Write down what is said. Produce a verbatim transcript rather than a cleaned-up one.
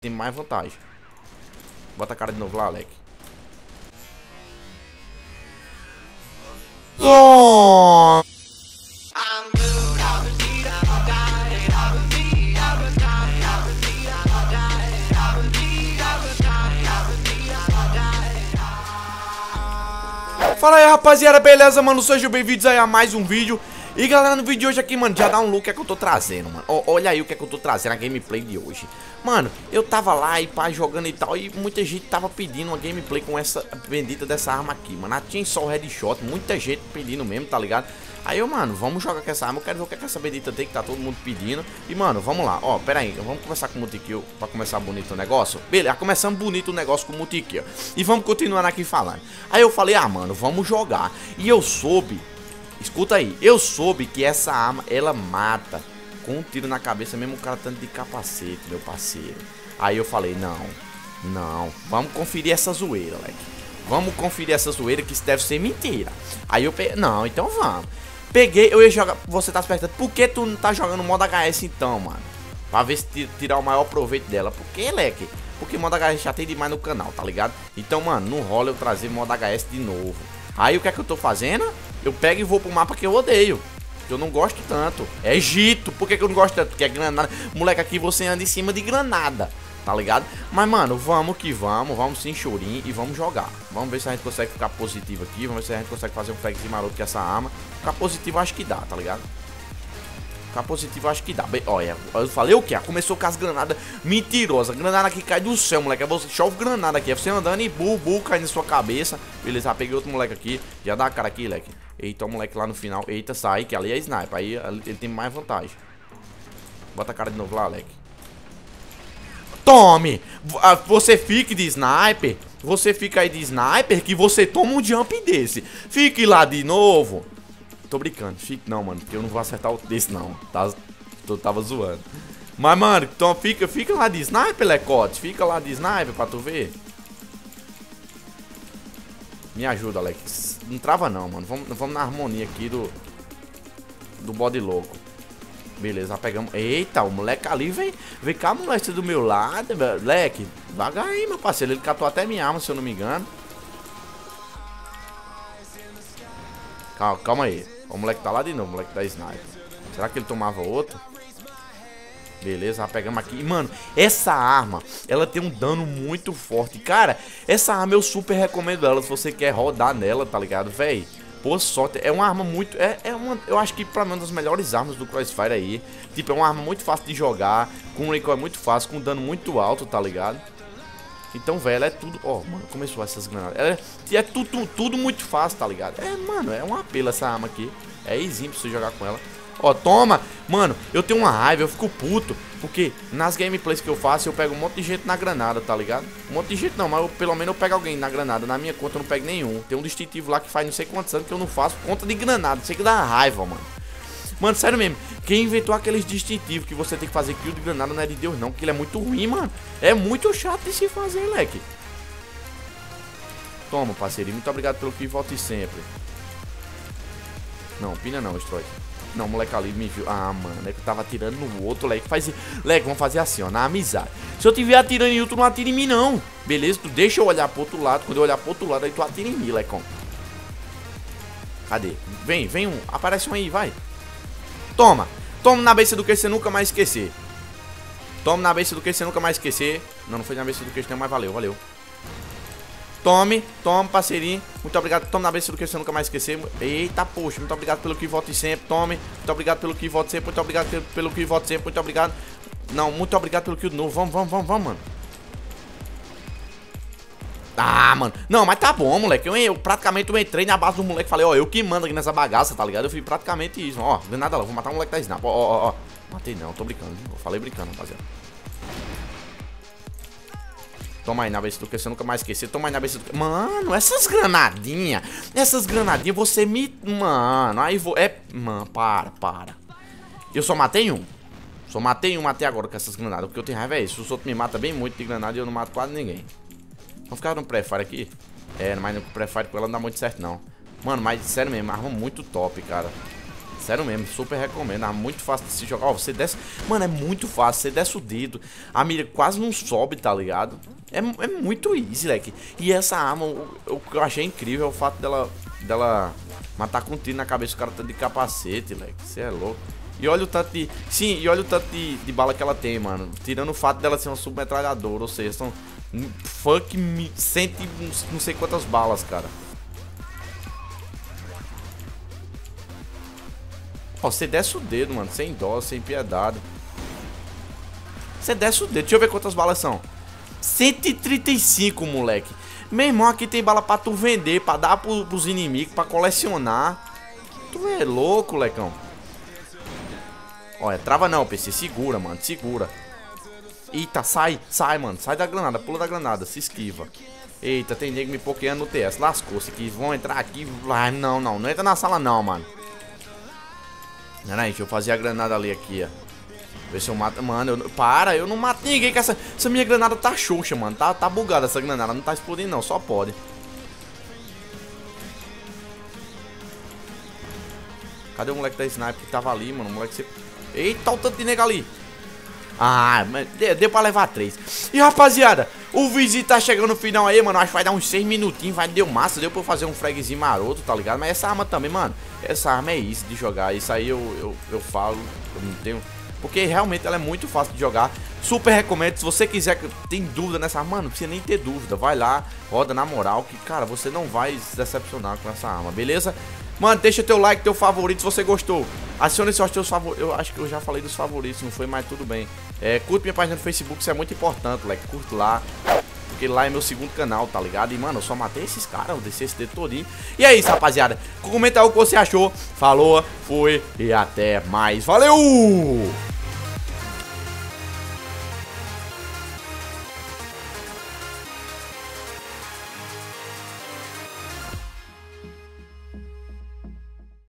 tem mais vantagem. Bota a cara de novo lá, Alec. Oh! Fala aí, rapaziada, beleza, mano? Sejam bem-vindos aí a mais um vídeo. E galera, no vídeo de hoje aqui, mano, já dá um look que é que eu tô trazendo, mano. O, Olha aí o que é que eu tô trazendo, a gameplay de hoje. Mano, eu tava lá e pá, jogando e tal, e muita gente tava pedindo uma gameplay com essa bendita dessa arma aqui, mano. A Chainsaw Headshot, muita gente pedindo mesmo, tá ligado? Aí eu, mano, vamos jogar com essa arma, eu quero ver o que é que essa bendita tem, que tá todo mundo pedindo. E, mano, vamos lá, ó, pera aí, vamos começar com o multikill pra começar bonito o negócio. Beleza, começando bonito o negócio com o multikill. E vamos continuar aqui falando. Aí eu falei, ah, mano, vamos jogar. E eu soube... Escuta aí, eu soube que essa arma, ela mata com um tiro na cabeça, mesmo o cara tanto de capacete, meu parceiro. Aí eu falei, não, não, vamos conferir essa zoeira, moleque. Vamos conferir essa zoeira, que isso deve ser mentira. Aí eu peguei, não, então vamos. Peguei, eu ia jogar, você tá se perguntando, por que tu não tá jogando modo H S então, mano? Pra ver se tirar o maior proveito dela. Por que, leque? Porque modo H S já tem demais no canal, tá ligado? Então, mano, não rola eu trazer modo H S de novo. Aí o que é que eu tô fazendo? Eu pego e vou pro mapa que eu odeio, que eu não gosto tanto. É Egito. Por que que eu não gosto tanto? Porque é granada. Moleque, aqui você anda em cima de granada, tá ligado? Mas, mano, vamos que vamos. Vamos sem chorinho e vamos jogar. Vamos ver se a gente consegue ficar positivo aqui. Vamos ver se a gente consegue fazer um pegzinho maroto com essa arma. Ficar positivo acho que dá, tá ligado? Ficar positivo acho que dá. Bem, olha, eu falei o que? Começou com as granadas mentirosas. Granada que cai do céu, moleque. Você chove granada aqui. É você andando e bu, bu, cai na sua cabeça. Beleza, já peguei outro moleque aqui. Já dá a cara aqui, moleque. Eita, o moleque lá no final. Eita, sai, que ali é sniper. Aí ele tem mais vantagem. Bota a cara de novo lá, moleque. Tome! Você fique de sniper. Você fica aí de sniper que você toma um jump desse. Fique lá de novo. Tô brincando, fique não, mano, porque eu não vou acertar o desse não, tá? Eu tava zoando. Mas, mano, então fica, fica lá de sniper, Lecote. Fica lá de sniper pra tu ver. Me ajuda, Alex. Não trava não, mano. Vamos, vamos na harmonia aqui do Do bode louco. Beleza, pegamos. Eita, o moleque ali vem, vem cá, moleque do meu lado, moleque. Vaga aí, meu parceiro. Ele catou até minha arma, se eu não me engano. Calma, calma aí. O moleque tá lá de novo, o moleque da sniper. Será que ele tomava outro? Beleza, pegamos aqui. E, mano, essa arma, ela tem um dano muito forte. Cara, essa arma eu super recomendo ela se você quer rodar nela, tá ligado, véi? Pô, sorte. É uma arma muito... É, é uma... Eu acho que pra mim é uma das melhores armas do Crossfire aí. Tipo, é uma arma muito fácil de jogar. Com um recoil muito fácil, com um dano muito alto, tá ligado? Então, velho, é tudo... Ó, oh, mano, começou essas granadas. É, é tudo, tudo muito fácil, tá ligado? É, mano, é um apelo essa arma aqui. É easy pra você jogar com ela. Ó, toma! Mano, eu tenho uma raiva, eu fico puto. Porque nas gameplays que eu faço, eu pego um monte de gente na granada, tá ligado? Um monte de gente não, mas eu, pelo menos eu pego alguém na granada. Na minha conta eu não pego nenhum. Tem um distintivo lá que faz não sei quantos anos que eu não faço conta de granada. Isso que dá raiva, mano. Mano, sério mesmo, quem inventou aqueles distintivos que você tem que fazer kill de granada não é de Deus não, porque ele é muito ruim, mano. É muito chato de se fazer, leque. Toma, parceirinho, muito obrigado pelo que volte sempre. Não, pina não, Stroy. Não, o moleque ali me viu. Ah, mano, é que eu tava atirando no outro, leque. Faz... Leque, vamos fazer assim, ó, na amizade. Se eu tiver atirando em outro, não atira em mim, não. Beleza? Tu deixa eu olhar pro outro lado. Quando eu olhar pro outro lado, aí tu atira em mim, lecão. Cadê? Vem, vem um. Aparece um aí, vai. Toma, toma na besta do que você nunca mais esquecer. Toma na besta do que você nunca mais esquecer. Não, não foi na besta do que você não, mas valeu, valeu. Tome, tome, parceirinho. Muito obrigado, tome na besta do que você nunca mais esquecer. Eita, poxa, muito obrigado pelo que vote sempre. Tome, muito obrigado pelo que vote sempre. Muito obrigado pelo que vote sempre. Muito obrigado. Não, muito obrigado pelo que novo. Vamos, vamos, vamos, vamos, mano. Ah, mano. Não, mas tá bom, moleque. Eu, eu praticamente eu entrei na base do moleque. Falei, ó, eu que mando aqui nessa bagaça, tá ligado? Eu fiz praticamente isso. Ó, não nada lá. Vou matar o moleque da Snap. Ó, ó, ó. Matei não, tô brincando. Eu falei brincando, rapaziada. Toma aí na besta do que você nunca mais esquecer. Toma aí na besta do que... Mano, essas granadinhas. Essas granadinhas, você me... Mano, aí vou... É... Mano, para, para. Eu só matei um. Só matei um, matei agora com essas granadas. Porque eu tenho raiva é isso. Os outros me matam bem muito de granada e eu não mato quase ninguém. Vamos ficar no pré-fire aqui? É, mas no pré-fire com ela não dá muito certo, não. Mano, mas sério mesmo, arma muito top, cara. Sério mesmo, super recomendo. É muito fácil de se jogar. Ó, você desce. Mano, é muito fácil. Você desce o dedo. A mira quase não sobe, tá ligado? É, é muito easy, leque. E essa arma, o, o que eu achei incrível é o fato dela. Dela matar com um tiro na cabeça. O cara tá de capacete, leque. Você é louco. E olha o tanto de. Sim, e olha o tanto de, de bala que ela tem, mano. Tirando o fato dela ser uma submetralhadora. Ou seja, são. Fuck me. Cento não sei quantas balas, cara. Ó, você desce o dedo, mano, sem dó, sem piedade. Você desce o dedo, deixa eu ver quantas balas são. cento e trinta e cinco, moleque. Meu irmão, aqui tem bala pra tu vender, pra dar pro, pros inimigos, pra colecionar. Tu é louco, lecão. Olha, trava não, P C, segura, mano, segura. Eita, sai, sai, mano, sai da granada, pula da granada, se esquiva. Eita, tem nego me pokeando no T S, lascou-se que vão entrar aqui. Ai, não, não, não entra na sala não, mano. Peraí, deixa eu fazer a granada ali aqui, ó. Ver se eu mato. Mano, eu, para, eu não mato ninguém com essa. Essa minha granada tá xoxa, mano. Tá, tá bugada essa granada. Não tá explodindo, não. Só pode. Cadê o moleque da sniper que tava ali, mano? O moleque se... Eita, o tanto de nega ali. Ah, deu, deu pra levar três. E rapaziada, o vídeo tá chegando no final aí, mano. Acho que vai dar uns seis minutinhos. Vai, deu massa. Deu pra eu fazer um fragzinho maroto, tá ligado? Mas essa arma também, mano. Essa arma é isso de jogar. Isso aí eu, eu, eu falo. Eu não tenho. Porque realmente ela é muito fácil de jogar. Super recomendo. Se você quiser, tem dúvida nessa arma, mano, não precisa nem ter dúvida. Vai lá, roda na moral. Que, cara, você não vai se decepcionar com essa arma, beleza? Mano, deixa teu like, teu favorito se você gostou. Adicione seus teus favoritos. Eu acho que eu já falei dos favoritos, não foi, mas tudo bem. É, curte minha página no Facebook, isso é muito importante, moleque. Curte lá. Porque lá é meu segundo canal, tá ligado? E, mano, eu só matei esses caras, eu desci esse dedo todinho. E é isso, rapaziada. Comenta aí o que você achou. Falou, fui e até mais. Valeu!